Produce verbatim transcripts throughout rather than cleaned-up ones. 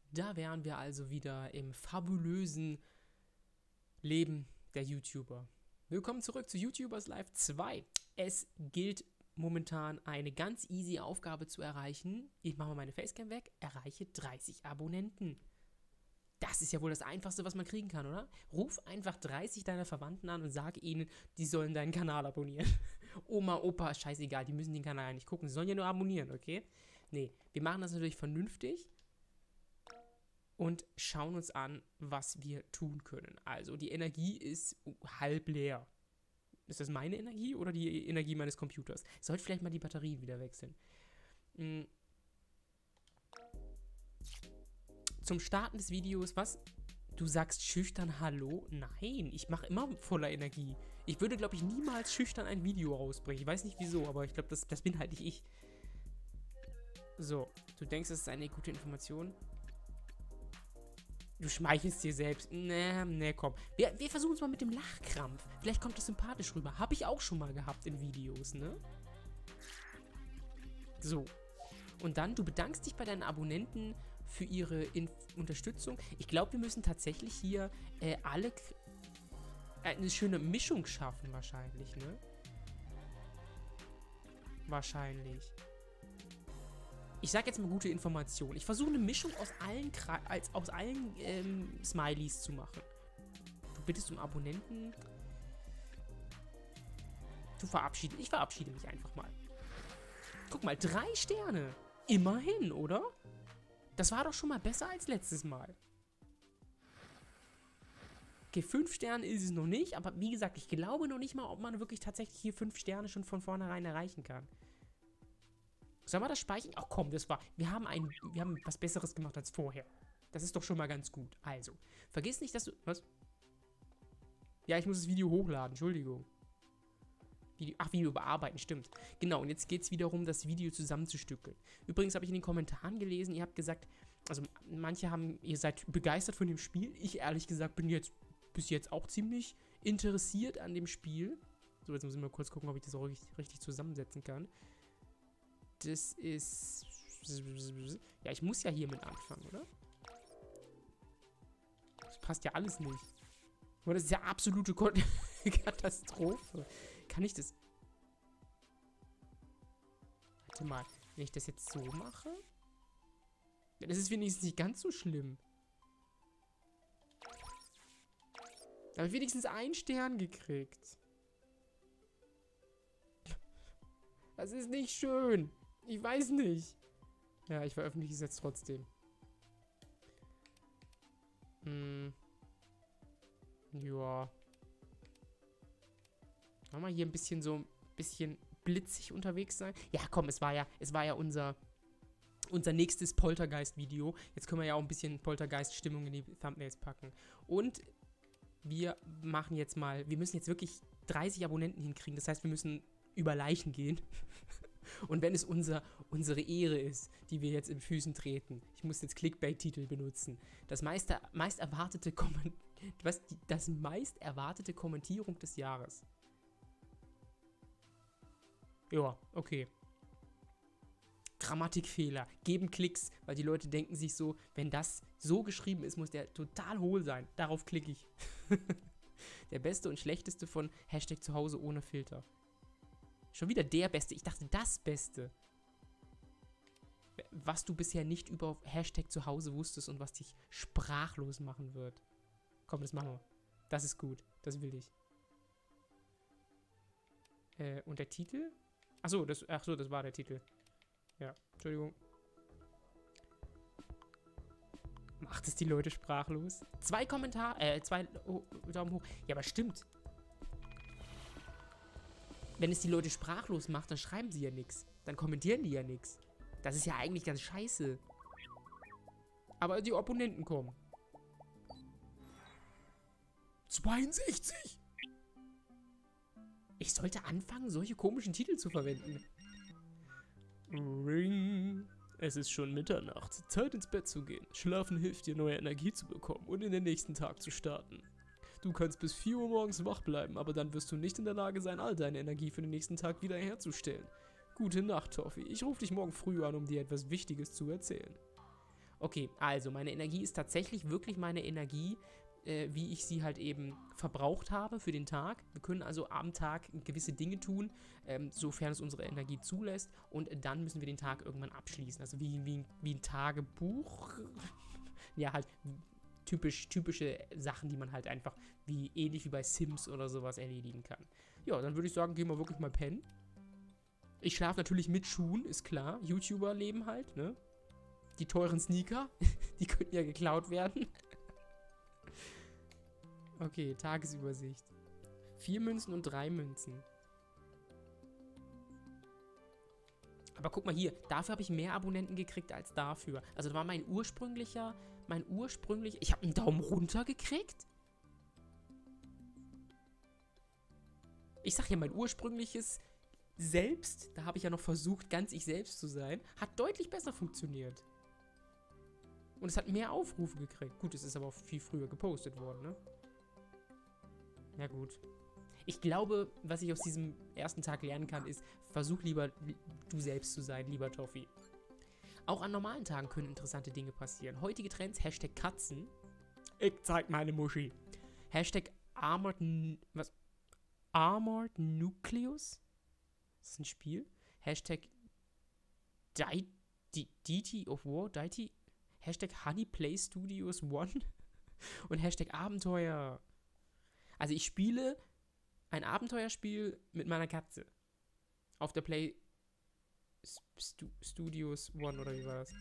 Da wären wir also wieder im fabulösen Leben der YouTuber. Willkommen zurück zu YouTubers Live zwei. Es gilt momentan eine ganz easy Aufgabe zu erreichen. Ich mache mal meine Facecam weg. Erreiche dreißig Abonnenten. Das ist ja wohl das Einfachste, was man kriegen kann, oder? Ruf einfach dreißig deiner Verwandten an und sag ihnen, die sollen deinen Kanal abonnieren. Oma, Opa, scheißegal, die müssen den Kanal ja nicht gucken. Sie sollen ja nur abonnieren, okay? Nee, wir machen das natürlich vernünftig und schauen uns an, was wir tun können. Also, die Energie ist halb leer. Ist das meine Energie oder die Energie meines Computers? Ich sollte vielleicht mal die Batterien wieder wechseln. Hm. Zum Starten des Videos, was? Du sagst schüchtern Hallo? Nein, ich mache immer voller Energie. Ich würde, glaube ich, niemals schüchtern ein Video rausbringen. Ich weiß nicht wieso, aber ich glaube, das, das bin halt nicht ich. So, du denkst, das ist eine gute Information? Du schmeichelst dir selbst. Nee, nee, komm. Wir, wir versuchen es mal mit dem Lachkrampf. Vielleicht kommt das sympathisch rüber. Habe ich auch schon mal gehabt in Videos, ne? So. Und dann, du bedankst dich bei deinen Abonnenten für ihre Inf Unterstützung. Ich glaube, wir müssen tatsächlich hier äh, alle äh, eine schöne Mischung schaffen, wahrscheinlich, ne? Wahrscheinlich. Ich sag jetzt mal gute Information. Ich versuche eine Mischung aus allen, als, aus allen ähm, Smileys zu machen. Du bittest um Abonnenten. Du verabschiedest. Ich verabschiede mich einfach mal. Guck mal, drei Sterne. Immerhin, oder? Das war doch schon mal besser als letztes Mal. Okay, fünf Sterne ist es noch nicht, aber wie gesagt, ich glaube noch nicht mal, ob man wirklich tatsächlich hier fünf Sterne schon von vornherein erreichen kann. Sollen wir das speichern? Ach komm, das war... Wir haben, ein, wir haben was Besseres gemacht als vorher. Das ist doch schon mal ganz gut. Also, vergiss nicht, dass du... Was? Ja, ich muss das Video hochladen. Entschuldigung. Video, ach, Video bearbeiten, stimmt. Genau, und jetzt geht es wiederum, das Video zusammenzustückeln. Übrigens habe ich in den Kommentaren gelesen, ihr habt gesagt... Also, manche haben... Ihr seid begeistert von dem Spiel. Ich, ehrlich gesagt, bin jetzt bis jetzt auch ziemlich interessiert an dem Spiel. So, jetzt muss ich mal kurz gucken, ob ich das auch richtig, richtig zusammensetzen kann. Das ist... Ja, ich muss ja hiermit anfangen, oder? Das passt ja alles nicht. Aber das ist ja absolute Katastrophe. Kann ich das... Warte mal, wenn ich das jetzt so mache... Ja, das ist wenigstens nicht ganz so schlimm. Da habe ich wenigstens einen Stern gekriegt. Das ist nicht schön. Ich weiß nicht. Ja, ich veröffentliche es jetzt trotzdem. Hm. Ja. Wollen wir hier ein bisschen so ein bisschen blitzig unterwegs sein? Ja, komm, es war ja, es war ja unser, unser nächstes Poltergeist-Video. Jetzt können wir ja auch ein bisschen Poltergeist-Stimmung in die Thumbnails packen. Und wir machen jetzt mal, wir müssen jetzt wirklich dreißig Abonnenten hinkriegen. Das heißt, wir müssen über Leichen gehen. Und wenn es unser, unsere Ehre ist, die wir jetzt in Füßen treten, ich muss jetzt Clickbait-Titel benutzen, das meist, meist erwartete Komment was, die, das meist erwartete Kommentierung des Jahres. Ja, okay. Grammatikfehler, geben Klicks, weil die Leute denken sich so, wenn das so geschrieben ist, muss der total hohl sein. Darauf klicke ich. Der beste und schlechteste von Hashtag Zuhause ohne Filter. Schon wieder der Beste. Ich dachte, das Beste. Was du bisher nicht über Hashtag Zuhause wusstest und was dich sprachlos machen wird. Komm, das machen wir. Das ist gut. Das will ich. Äh, und der Titel? Achso, das, ach so, das war der Titel. Ja, Entschuldigung. Macht es die Leute sprachlos? Zwei Kommentare, äh, zwei oh, Daumen hoch. Ja, aber stimmt. Wenn es die Leute sprachlos macht, dann schreiben sie ja nichts. Dann kommentieren die ja nichts. Das ist ja eigentlich ganz scheiße. Aber die Opponenten kommen. zweiundsechzig! Ich sollte anfangen, solche komischen Titel zu verwenden. Ring. Es ist schon Mitternacht. Zeit ins Bett zu gehen. Schlafen hilft dir, neue Energie zu bekommen und in den nächsten Tag zu starten. Du kannst bis vier Uhr morgens wach bleiben, aber dann wirst du nicht in der Lage sein, all deine Energie für den nächsten Tag wiederherzustellen. Gute Nacht, Toffi. Ich rufe dich morgen früh an, um dir etwas Wichtiges zu erzählen. Okay, also meine Energie ist tatsächlich wirklich meine Energie, äh, wie ich sie halt eben verbraucht habe für den Tag. Wir können also am Tag gewisse Dinge tun, ähm, sofern es unsere Energie zulässt. Und dann müssen wir den Tag irgendwann abschließen. Also wie, wie, wie ein Tagebuch. Ja, halt typisch, typische Sachen, die man halt einfach wie ähnlich wie bei Sims oder sowas erledigen kann. Ja, dann würde ich sagen, gehen wir wirklich mal pennen. Ich schlafe natürlich mit Schuhen, ist klar. YouTuber leben halt, ne? Die teuren Sneaker, die könnten ja geklaut werden. Okay, Tagesübersicht. Vier Münzen und drei Münzen. Aber guck mal hier, dafür habe ich mehr Abonnenten gekriegt als dafür. Also da war mein ursprünglicher, mein ursprünglich... Ich habe einen Daumen runter gekriegt? Ich sag ja, mein ursprüngliches Selbst, da habe ich ja noch versucht, ganz ich selbst zu sein, hat deutlich besser funktioniert. Und es hat mehr Aufrufe gekriegt. Gut, es ist aber auch viel früher gepostet worden, ne? Ja gut. Ich glaube, was ich aus diesem ersten Tag lernen kann, ist, versuch lieber du selbst zu sein, lieber Toffi. Auch an normalen Tagen können interessante Dinge passieren. Heutige Trends, Hashtag Katzen. Ich zeig meine Muschi. Hashtag Armored, was? Armored Nucleus? Das ist ein Spiel. Hashtag Deity of War, Deity. Hashtag Honey Play Studios One. Und Hashtag Abenteuer. Also ich spiele ein Abenteuerspiel mit meiner Katze. Auf der Play Stu Studios One, oder wie war das?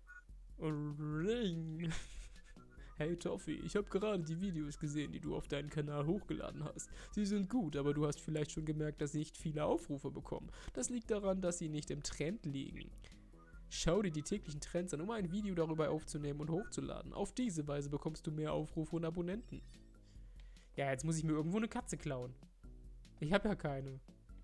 Ring. Hey Toffi, ich habe gerade die Videos gesehen, die du auf deinen Kanal hochgeladen hast. Sie sind gut, aber du hast vielleicht schon gemerkt, dass sie nicht viele Aufrufe bekommen. Das liegt daran, dass sie nicht im Trend liegen. Schau dir die täglichen Trends an, um ein Video darüber aufzunehmen und hochzuladen. Auf diese Weise bekommst du mehr Aufrufe und Abonnenten. Ja, jetzt muss ich mir irgendwo eine Katze klauen. Ich habe ja keine.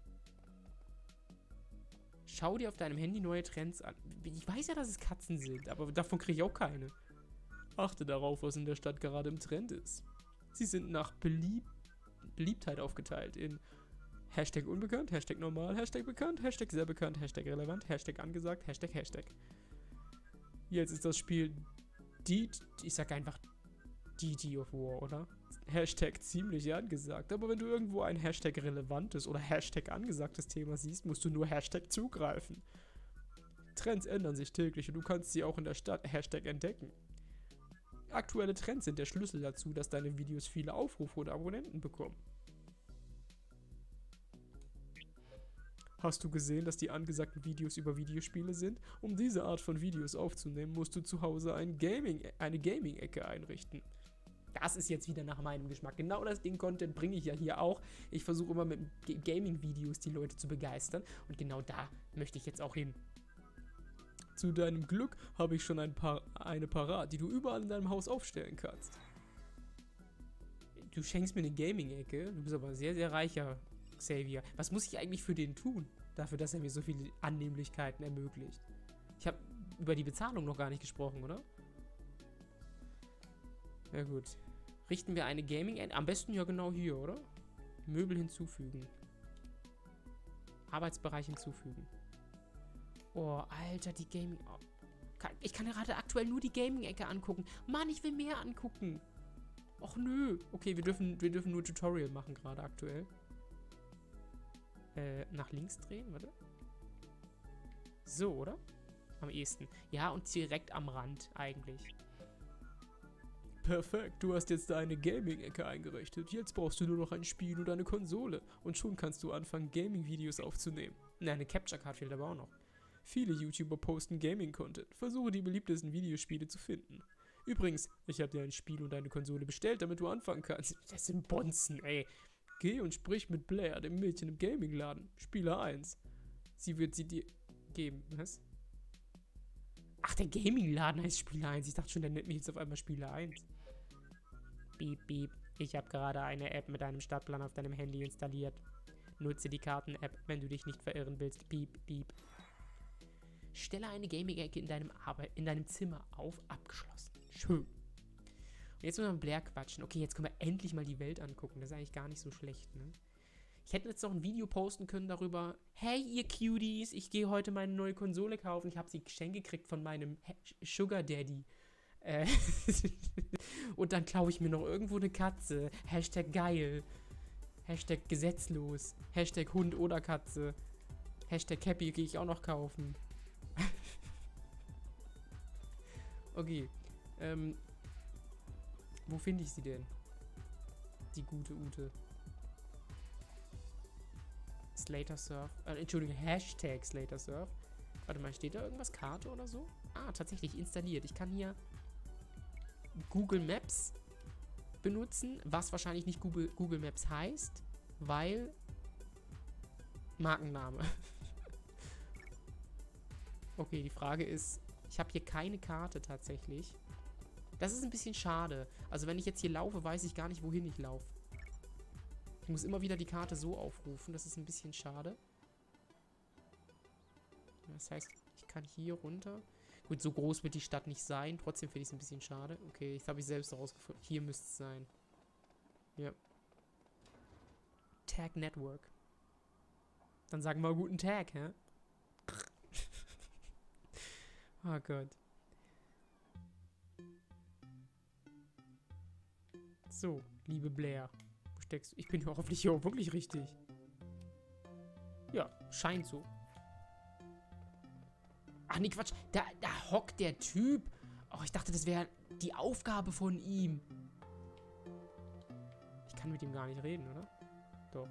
Schau dir auf deinem Handy neue Trends an. Ich weiß ja, dass es Katzen sind, aber davon kriege ich auch keine. Achte darauf, was in der Stadt gerade im Trend ist. Sie sind nach Belieb Beliebtheit aufgeteilt in Hashtag unbekannt, Hashtag normal, Hashtag bekannt, Hashtag sehr bekannt, Hashtag relevant, Hashtag angesagt, Hashtag Hashtag. Jetzt ist das Spiel die, ich sag einfach Deity of War, oder? Hashtag ziemlich angesagt, aber wenn du irgendwo ein Hashtag relevantes oder Hashtag angesagtes Thema siehst, musst du nur Hashtag zugreifen. Trends ändern sich täglich und du kannst sie auch in der Stadt Hashtag entdecken. Aktuelle Trends sind der Schlüssel dazu, dass deine Videos viele Aufrufe oder Abonnenten bekommen. Hast du gesehen, dass die angesagten Videos über Videospiele sind? Um diese Art von Videos aufzunehmen, musst du zu Hause ein Gaming, eine Gaming-Ecke einrichten. Das ist jetzt wieder nach meinem Geschmack. Genau das Ding Content bringe ich ja hier auch. Ich versuche immer mit Gaming-Videos die Leute zu begeistern. Und genau da möchte ich jetzt auch hin. Zu deinem Glück habe ich schon ein paar, eine parat, die du überall in deinem Haus aufstellen kannst. Du schenkst mir eine Gaming-Ecke. Du bist aber ein sehr, sehr reicher Xavier. Was muss ich eigentlich für den tun? Dafür, dass er mir so viele Annehmlichkeiten ermöglicht. Ich habe über die Bezahlung noch gar nicht gesprochen, oder? Ja gut. Richten wir eine Gaming-Ecke. Am besten ja genau hier, oder? Möbel hinzufügen. Arbeitsbereich hinzufügen. Oh, Alter, die Gaming... Oh. Ich kann gerade aktuell nur die Gaming-Ecke angucken. Mann, ich will mehr angucken. Och nö. Okay, wir dürfen, wir dürfen nur Tutorial machen gerade aktuell. Äh, nach links drehen, warte. So, oder? Am ehesten. Ja, und direkt am Rand eigentlich. Perfekt, du hast jetzt deine Gaming-Ecke eingerichtet. Jetzt brauchst du nur noch ein Spiel und eine Konsole. Und schon kannst du anfangen, Gaming-Videos aufzunehmen. Na, eine Capture-Card fehlt aber auch noch. Viele YouTuber posten Gaming-Content. Versuche die beliebtesten Videospiele zu finden. Übrigens, ich habe dir ein Spiel und eine Konsole bestellt, damit du anfangen kannst. Das sind Bonzen, ey. Geh und sprich mit Blair, dem Mädchen im Gaming-Laden. Spieler eins. Sie wird sie dir geben. Was? Ach, der Gaming-Laden heißt Spieler eins. Ich dachte schon, der nennt mich jetzt auf einmal Spieler eins. Piep, piep. Ich habe gerade eine App mit einem Stadtplan auf deinem Handy installiert. Nutze die Karten-App, wenn du dich nicht verirren willst. Piep, piep. Stelle eine Gaming-Ecke in deinem Arbeit, in deinem Zimmer auf. Abgeschlossen. Schön. Und jetzt müssen wir mit Blair quatschen. Okay, jetzt können wir endlich mal die Welt angucken. Das ist eigentlich gar nicht so schlecht, ne? Ich hätte jetzt noch ein Video posten können darüber, hey ihr Cuties, ich gehe heute meine neue Konsole kaufen. Ich habe sie geschenkt gekriegt von meinem Sugar Daddy. Äh Und dann klaue ich mir noch irgendwo eine Katze. Hashtag geil. Hashtag gesetzlos. Hashtag Hund oder Katze. Hashtag Cappy gehe ich auch noch kaufen. Okay. Ähm. Wo finde ich sie denn? Die gute Ute. Slater Surf. Äh, Entschuldigung, Hashtag Slater Surf. Warte mal, steht da irgendwas? Karte oder so? Ah, tatsächlich installiert. Ich kann hier Google Maps benutzen, was wahrscheinlich nicht Google, Google Maps heißt, weil Markenname. Okay, die Frage ist, ich habe hier keine Karte tatsächlich. Das ist ein bisschen schade. Also wenn ich jetzt hier laufe, weiß ich gar nicht, wohin ich laufe. Ich muss immer wieder die Karte so aufrufen. Das ist ein bisschen schade. Das heißt, ich kann hier runter. Gut, so groß wird die Stadt nicht sein. Trotzdem finde ich es ein bisschen schade. Okay, das habe ich selbst herausgefunden. Hier müsste es sein. Ja. Tag Network. Dann sagen wir guten Tag, hä? Oh Gott. So, liebe Blair. Wo steckst du? Ich bin hoffentlich hier auch wirklich richtig. Ja, scheint so. Ach nee, Quatsch. Da, da hockt der Typ. Oh, ich dachte, das wäre die Aufgabe von ihm. Ich kann mit ihm gar nicht reden, oder? Doch.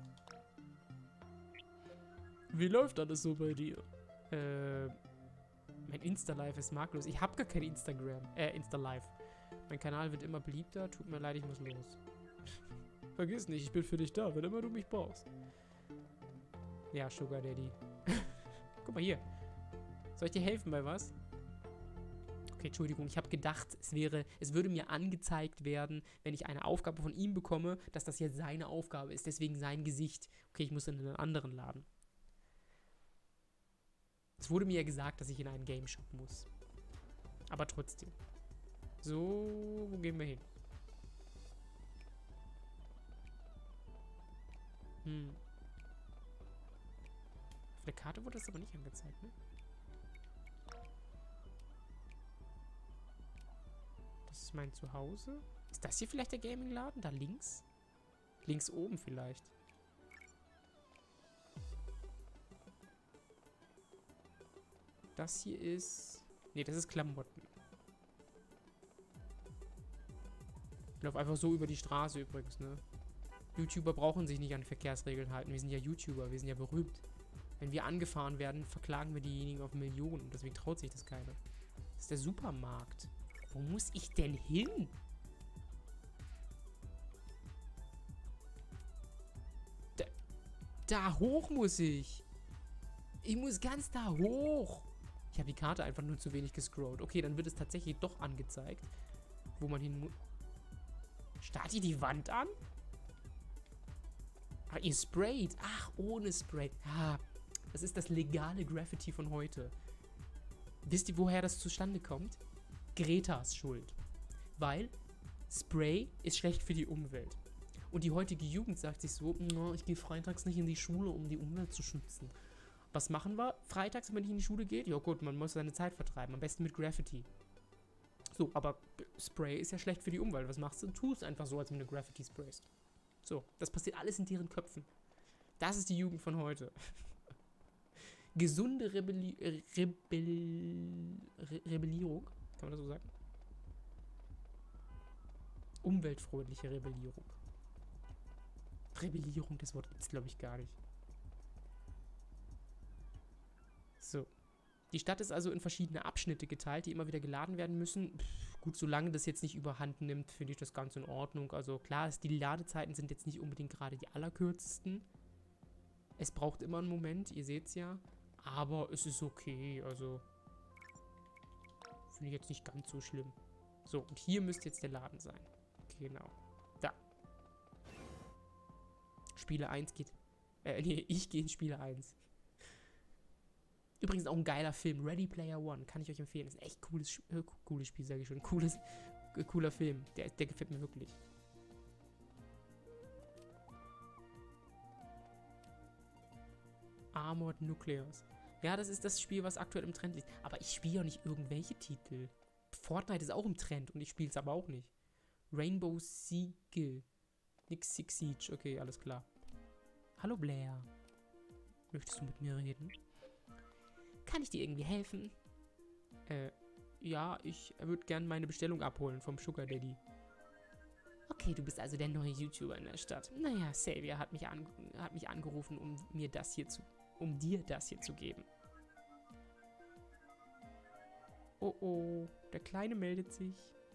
Wie läuft alles so bei dir? Äh, mein Insta-Live ist marklos. Ich habe gar kein Instagram. Äh, Insta-Live. Mein Kanal wird immer beliebter. Tut mir leid, ich muss los. Vergiss nicht, ich bin für dich da, wenn immer du mich brauchst. Ja, Sugar Daddy. Guck mal hier. Soll ich dir helfen bei was? Okay, Entschuldigung, ich habe gedacht, es wäre, es würde mir angezeigt werden, wenn ich eine Aufgabe von ihm bekomme, dass das jetzt seine Aufgabe ist, deswegen sein Gesicht. Okay, ich muss in einen anderen Laden. Es wurde mir ja gesagt, dass ich in einen Game Shop muss. Aber trotzdem. So, wo gehen wir hin? Hm. Auf der Karte wurde das aber nicht angezeigt, ne? Das ist mein Zuhause. Ist das hier vielleicht der Gaming-Laden? Da links? Links oben vielleicht. Das hier ist... Ne, das ist Klamotten. Ich laufe einfach so über die Straße übrigens, ne? YouTuber brauchen sich nicht an Verkehrsregeln halten. Wir sind ja YouTuber, wir sind ja berühmt. Wenn wir angefahren werden, verklagen wir diejenigen auf Millionen. Deswegen traut sich das keiner. Das ist der Supermarkt. Wo muss ich denn hin? Da, da hoch muss ich. Ich muss ganz da hoch. Ich habe die Karte einfach nur zu wenig gescrollt. Okay, dann wird es tatsächlich doch angezeigt, wo man hin muss. Starrt ihr die Wand an? Ah, ihr sprayt. Ach, ohne Spray. Ah, das ist das legale Graffiti von heute. Wisst ihr, woher das zustande kommt? Gretas Schuld. Weil Spray ist schlecht für die Umwelt. Und die heutige Jugend sagt sich so, no, ich gehe freitags nicht in die Schule, um die Umwelt zu schützen. Was machen wir freitags, wenn man nicht in die Schule geht? Ja gut, man muss seine Zeit vertreiben. Am besten mit Graffiti. So, aber Spray ist ja schlecht für die Umwelt. Was machst du? Tu es einfach so, als wenn du Graffiti sprayst. So, das passiert alles in deren Köpfen. Das ist die Jugend von heute. Gesunde Rebelli Rebell Re Rebellierung. Kann man das so sagen? Umweltfreundliche Rebellierung. Rebellierung, das Wort gibt es, glaube ich, gar nicht. So. Die Stadt ist also in verschiedene Abschnitte geteilt, die immer wieder geladen werden müssen. Pff, gut, solange das jetzt nicht überhand nimmt, finde ich das ganz in Ordnung. Also klar, ist, die Ladezeiten sind jetzt nicht unbedingt gerade die allerkürzesten. Es braucht immer einen Moment, ihr seht es ja. Aber es ist okay, also finde ich jetzt nicht ganz so schlimm. So, und hier müsste jetzt der Laden sein. Genau. Da. Spiele eins geht. Äh, nee, ich gehe in Spiele eins. Übrigens auch ein geiler Film. Ready Player One. Kann ich euch empfehlen. Das ist ein echt cooles, äh, cooles Spiel, sage ich schon. Cooles, äh, cooler Film. Der, der gefällt mir wirklich. Armored Nucleus. Ja, das ist das Spiel, was aktuell im Trend liegt. Aber ich spiele ja nicht irgendwelche Titel. Fortnite ist auch im Trend und ich spiele es aber auch nicht. Rainbow Siegel. Nix Six Siege. Okay, alles klar. Hallo Blair. Möchtest du mit mir reden? Kann ich dir irgendwie helfen? Äh, ja, ich würde gerne meine Bestellung abholen vom Sugar Daddy. Okay, du bist also der neue YouTuber in der Stadt. Naja, Xavier hat mich, an, hat mich angerufen, um mir das hier zu, um dir das hier zu geben. Oh oh, der Kleine meldet sich.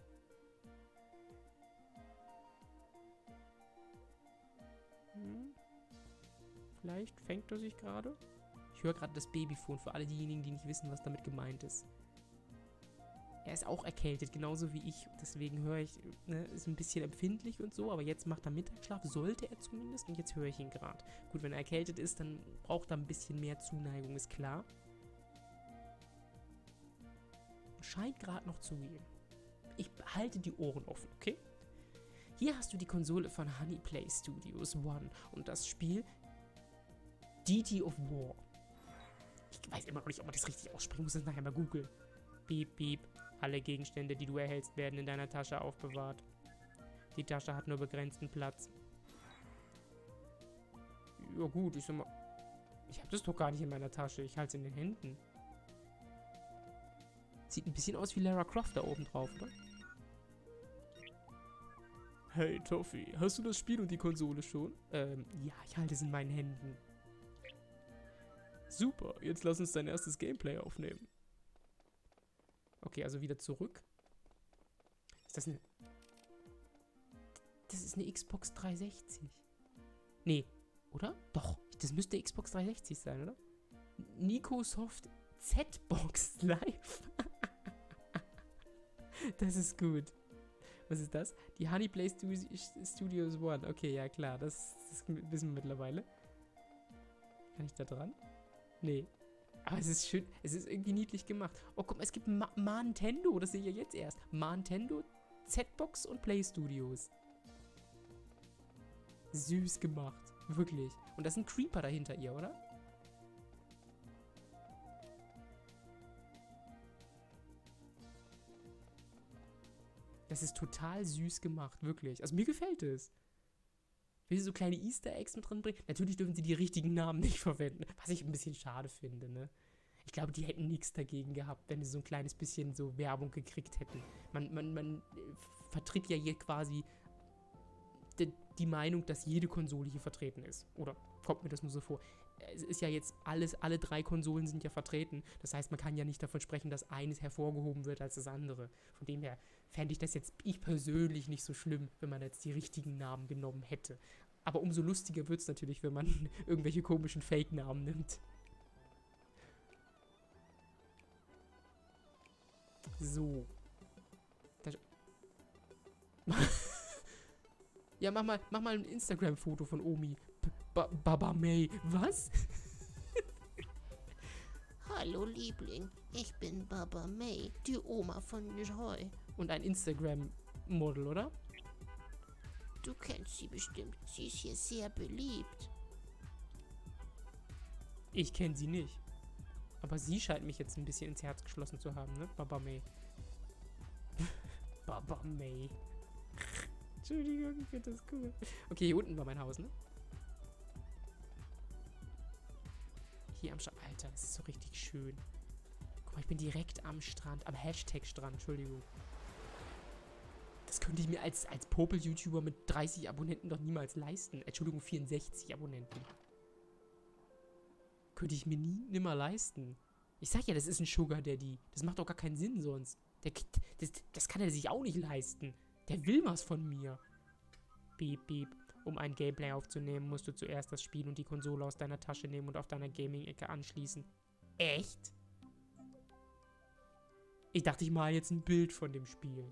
Hm? Vielleicht fängt er sich gerade? Ich höre gerade das Babyphone für alle diejenigen, die nicht wissen, was damit gemeint ist. Er ist auch erkältet, genauso wie ich. Deswegen höre ich, ne, ist ein bisschen empfindlich und so, aber jetzt macht er Mittagsschlaf, sollte er zumindest, und jetzt höre ich ihn gerade. Gut, wenn er erkältet ist, dann braucht er ein bisschen mehr Zuneigung, ist klar. Scheint gerade noch zu gehen. Ich halte die Ohren offen, okay? Hier hast du die Konsole von Honeyplay Studios One und das Spiel Deity of War. Ich weiß immer noch nicht, ob man das richtig aussprechen muss, das nachher mal googeln. Piep, piep. Alle Gegenstände, die du erhältst, werden in deiner Tasche aufbewahrt. Die Tasche hat nur begrenzten Platz. Ja gut, ich sag mal... Ich habe das doch gar nicht in meiner Tasche. Ich halte es in den Händen. Sieht ein bisschen aus wie Lara Croft da oben drauf, oder? Hey, Toffee, hast du das Spiel und die Konsole schon? Ähm, ja, ich halte es in meinen Händen. Super, jetzt lass uns dein erstes Gameplay aufnehmen. Okay, also wieder zurück. Ist das eine... Das ist eine Xbox dreihundertsechzig. Nee, oder? Doch, das müsste Xbox dreihundertsechzig sein, oder? Nicosoft Z-Box Live. Das ist gut. Was ist das? Die Honeyplay Studios One. Okay, ja klar, das, das wissen wir mittlerweile. Kann ich da dran? Nee. Aber es ist schön, es ist irgendwie niedlich gemacht. Oh, guck mal, es gibt Ma Nintendo, das sehe ich ja jetzt erst. Nintendo, Z-Box und Play Studios. Süß gemacht, wirklich. Und da ist ein Creeper dahinter ihr, oder? Das ist total süß gemacht, wirklich. Also mir gefällt es. Will sie so kleine Easter Eggs mit drin bringen? Natürlich dürfen sie die richtigen Namen nicht verwenden, was ich ein bisschen schade finde, ne? Ich glaube, die hätten nichts dagegen gehabt, wenn sie so ein kleines bisschen so Werbung gekriegt hätten. Man, man, man vertritt ja hier quasi die, die Meinung, dass jede Konsole hier vertreten ist. Oder kommt mir das nur so vor? Es ist ja jetzt alles, alle drei Konsolen sind ja vertreten. Das heißt, man kann ja nicht davon sprechen, dass eines hervorgehoben wird als das andere. Von dem her fände ich das jetzt, ich persönlich, nicht so schlimm, wenn man jetzt die richtigen Namen genommen hätte. Aber umso lustiger wird es natürlich, wenn man irgendwelche komischen Fake-Namen nimmt. So. Das ja, mach mal, mach mal ein Instagram-Foto von Omi. Ba Baba May. Was? Hallo Liebling, ich bin Baba May, die Oma von Joy. Und ein Instagram-Model, oder? Du kennst sie bestimmt, sie ist hier sehr beliebt. Ich kenne sie nicht. Aber sie scheint mich jetzt ein bisschen ins Herz geschlossen zu haben, ne? Baba May. Baba May. Entschuldigung, ich finde das cool. Okay, hier unten war mein Haus, ne? Hier am Strand. Alter, das ist so richtig schön. Guck mal, ich bin direkt am Strand. Am Hashtag-Strand, Entschuldigung. Das könnte ich mir als, als Popel-YouTuber mit dreißig Abonnenten doch niemals leisten. Entschuldigung, vierundsechzig Abonnenten. Könnte ich mir nie, nimmer leisten. Ich sag ja, das ist ein Sugar Daddy. Das macht doch gar keinen Sinn sonst. Der, das, das kann er sich auch nicht leisten. Der will was von mir. Piep, piep. Um ein Gameplay aufzunehmen, musst du zuerst das Spiel und die Konsole aus deiner Tasche nehmen und auf deiner Gaming-Ecke anschließen. Echt? Ich dachte, ich male jetzt ein Bild von dem Spiel.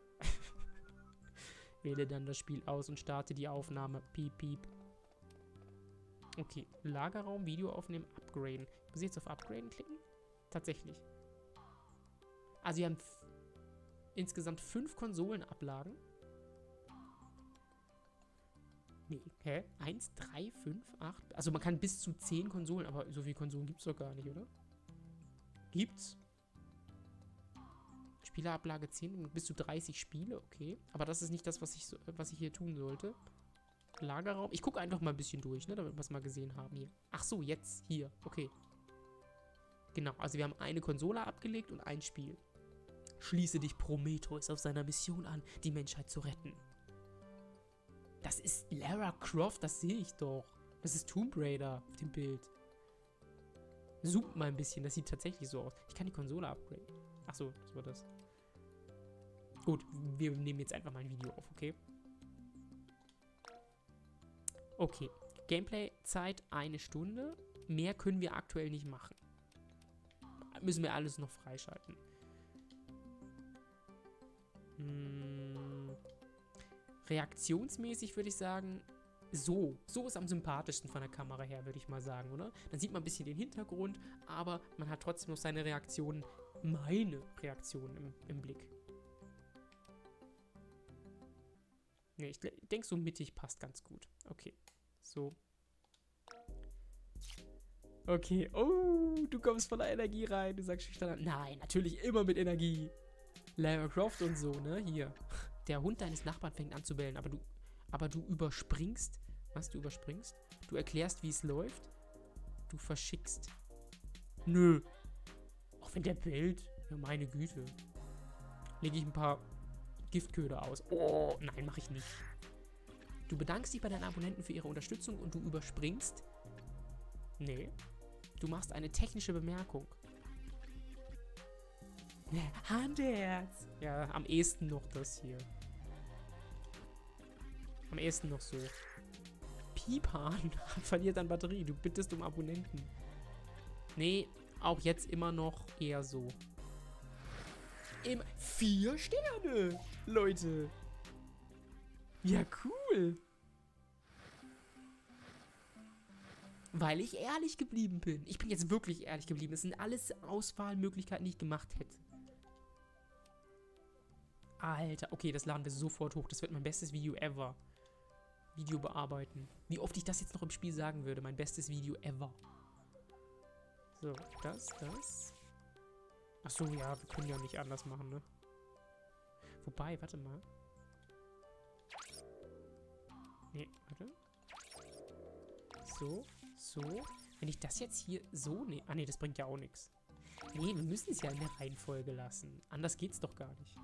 Wähle dann das Spiel aus und starte die Aufnahme. Piep, piep. Okay, Lagerraum, Video aufnehmen, upgraden. Muss ich jetzt auf Upgraden klicken? Tatsächlich. Also wir haben insgesamt fünf Konsolenablagen. Nee, hä? eins, drei, fünf, acht. Also man kann bis zu zehn Konsolen, aber so viele Konsolen gibt's doch gar nicht, oder? Gibt's? Spielerablage zehn und bis zu dreißig Spiele, okay. Aber das ist nicht das, was ich, so, was ich hier tun sollte. Lagerraum. Ich gucke einfach mal ein bisschen durch, ne, damit wir es mal gesehen haben hier. Ach so, jetzt hier. Okay. Genau, also wir haben eine Konsole abgelegt und ein Spiel. Schließe dich Prometheus auf seiner Mission an, die Menschheit zu retten. Das ist Lara Croft, das sehe ich doch. Das ist Tomb Raider auf dem Bild. Zoom mal ein bisschen, das sieht tatsächlich so aus. Ich kann die Konsole upgraden. Ach so, das war das. Gut, wir nehmen jetzt einfach mal ein Video auf, okay? Okay, Gameplay-Zeit eine Stunde. Mehr können wir aktuell nicht machen. Müssen wir alles noch freischalten. Hm. Reaktionsmäßig würde ich sagen, so. So ist am sympathischsten von der Kamera her, würde ich mal sagen, oder? Dann sieht man ein bisschen den Hintergrund, aber man hat trotzdem noch seine Reaktionen, meine Reaktionen im, im Blick. Ne, ich denke, so mittig passt ganz gut. Okay, so. Okay, oh, du kommst voller Energie rein. Du sagst schüchtern, nein, natürlich immer mit Energie. Lara Croft und so, ne? Hier. Der Hund deines Nachbarn fängt an zu bellen, aber du, aber du überspringst. Was, du überspringst? Du erklärst, wie es läuft. Du verschickst. Nö. Auch wenn der bellt. Ja, meine Güte. Lege ich ein paar Giftköder aus. Oh, nein, mache ich nicht. Du bedankst dich bei deinen Abonnenten für ihre Unterstützung und du überspringst. Nee. Du machst eine technische Bemerkung. Handherz. Ja, am ehesten noch das hier. Am ehesten noch so. Piepan verliert an Batterie. Du bittest um Abonnenten. Nee, auch jetzt immer noch eher so. Im vier Sterne, Leute. Ja, cool. Weil ich ehrlich geblieben bin. Ich bin jetzt wirklich ehrlich geblieben. Das sind alles Auswahlmöglichkeiten, die ich gemacht hätte. Alter, okay, das laden wir sofort hoch. Das wird mein bestes Video ever. Video bearbeiten. Wie oft ich das jetzt noch im Spiel sagen würde. Mein bestes Video ever. So, das, das. Achso, ja, wir können ja nicht anders machen, ne? Wobei, warte mal. Nee, warte. So, so. Wenn ich das jetzt hier so nehme. Ah, nee, das bringt ja auch nichts. Nee, wir müssen es ja in der Reihenfolge lassen. Anders geht's doch gar nicht.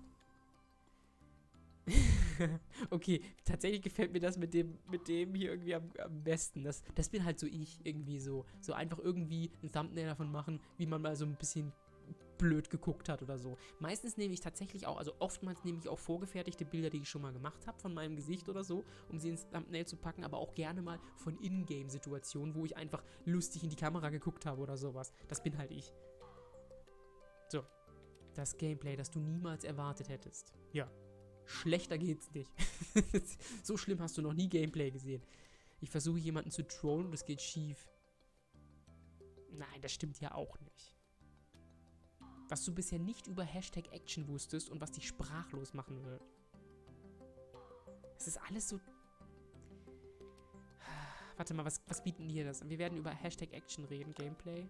Okay, tatsächlich gefällt mir das mit dem, mit dem hier irgendwie am, am besten. Das, das bin halt so ich irgendwie so. So einfach irgendwie ein Thumbnail davon machen, wie man mal so ein bisschen blöd geguckt hat oder so. Meistens nehme ich tatsächlich auch, also oftmals nehme ich auch vorgefertigte Bilder, die ich schon mal gemacht habe, von meinem Gesicht oder so, um sie ins Thumbnail zu packen, aber auch gerne mal von Ingame-Situationen, wo ich einfach lustig in die Kamera geguckt habe oder sowas. Das bin halt ich. So. Das Gameplay, das du niemals erwartet hättest. Ja. Schlechter geht's nicht. So schlimm hast du noch nie Gameplay gesehen. Ich versuche jemanden zu trollen und es geht schief. Nein, das stimmt ja auch nicht. Was du bisher nicht über Hashtag Action wusstest und was dich sprachlos machen wird. Es ist alles so... Warte mal, was, was bieten die hier das? Wir werden über Hashtag Action reden, Gameplay.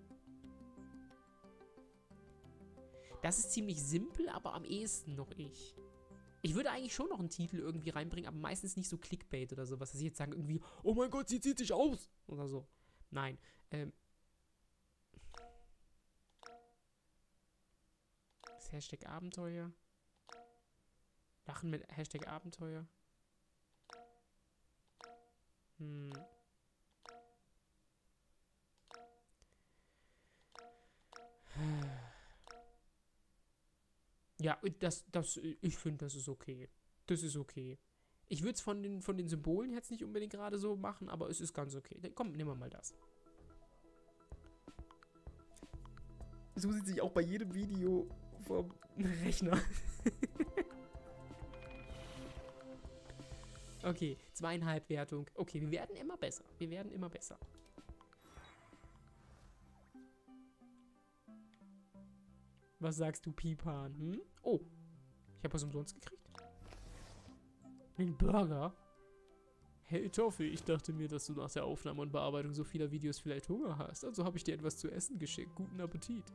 Das ist ziemlich simpel, aber am ehesten noch ich. Ich würde eigentlich schon noch einen Titel irgendwie reinbringen, aber meistens nicht so Clickbait oder sowas, dass ich jetzt sagen irgendwie, oh mein Gott, sie zieht sich aus oder so. Nein. Ähm. Das Hashtag Abenteuer. Lachen mit Hashtag Abenteuer. Hm. Ja, das, das, ich finde, das ist okay. Das ist okay. Ich würde es von den, von den Symbolen jetzt nicht unbedingt gerade so machen, aber es ist ganz okay. Komm, nehmen wir mal das. So sieht sich auch bei jedem Video vom Rechner. Okay, zweieinhalb Wertung. Okay, wir werden immer besser. Wir werden immer besser. Was sagst du, Piepan? Hm? Oh, ich habe was umsonst gekriegt. Einen Burger? Hey Toffi, ich dachte mir, dass du nach der Aufnahme und Bearbeitung so vieler Videos vielleicht Hunger hast. Also habe ich dir etwas zu essen geschickt. Guten Appetit.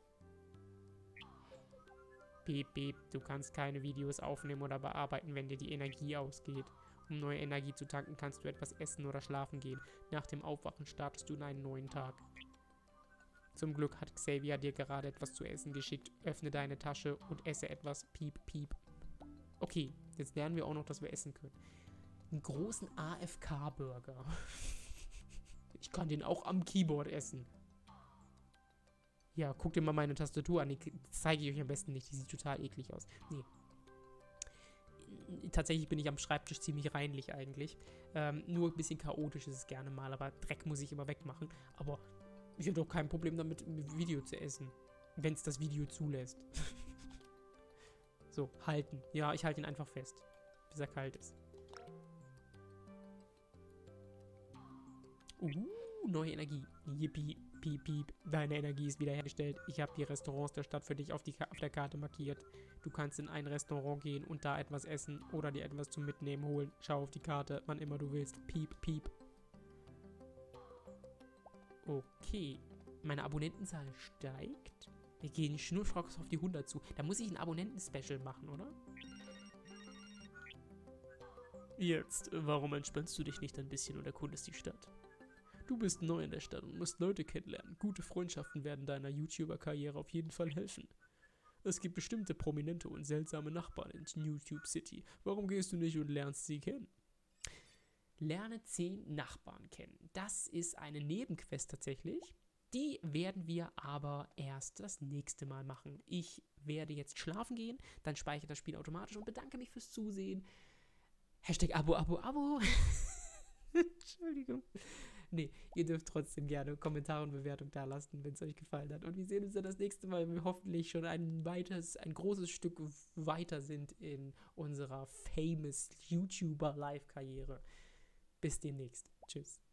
Piep, piep, du kannst keine Videos aufnehmen oder bearbeiten, wenn dir die Energie ausgeht. Um neue Energie zu tanken, kannst du etwas essen oder schlafen gehen. Nach dem Aufwachen startest du in einen neuen Tag. Zum Glück hat Xavier dir gerade etwas zu essen geschickt. Öffne deine Tasche und esse etwas. Piep, piep. Okay, jetzt lernen wir auch noch, dass wir essen können. Einen großen A F K-Burger. Ich kann den auch am Keyboard essen. Ja, guck dir mal meine Tastatur an. Die zeige ich euch am besten nicht. Die sieht total eklig aus. Nee. Tatsächlich bin ich am Schreibtisch ziemlich reinlich eigentlich. Ähm, nur ein bisschen chaotisch ist es gerne mal, aber Dreck muss ich immer wegmachen. Aber ich habe doch kein Problem damit, ein Video zu essen. Wenn es das Video zulässt. So, halten. Ja, ich halte ihn einfach fest. Bis er kalt ist. Uh, neue Energie. Yippie, piep, piep. Deine Energie ist wiederhergestellt. Ich habe die Restaurants der Stadt für dich auf, die auf der Karte markiert. Du kannst in ein Restaurant gehen und da etwas essen oder dir etwas zum Mitnehmen holen. Schau auf die Karte, wann immer du willst. Piep, piep. Okay. Meine Abonnentenzahl steigt. Wir gehen schnurstracks auf die hundert zu. Da muss ich ein Abonnenten-Special machen, oder? Jetzt, warum entspannst du dich nicht ein bisschen und erkundest die Stadt? Du bist neu in der Stadt und musst Leute kennenlernen. Gute Freundschaften werden deiner YouTuber-Karriere auf jeden Fall helfen. Es gibt bestimmte prominente und seltsame Nachbarn in YouTube City. Warum gehst du nicht und lernst sie kennen? Lerne zehn Nachbarn kennen. Das ist eine Nebenquest tatsächlich. Die werden wir aber erst das nächste Mal machen. Ich werde jetzt schlafen gehen, dann speichere das Spiel automatisch und bedanke mich fürs Zusehen. Hashtag Abo, Abo, Abo. Entschuldigung. Nee, ihr dürft trotzdem gerne Kommentare und Bewertungen da lassen, wenn es euch gefallen hat. Und wir sehen uns dann das nächste Mal, wenn wir hoffentlich schon ein weites, ein großes Stück weiter sind in unserer famous YouTuber-Live-Karriere. Bis demnächst. Tschüss.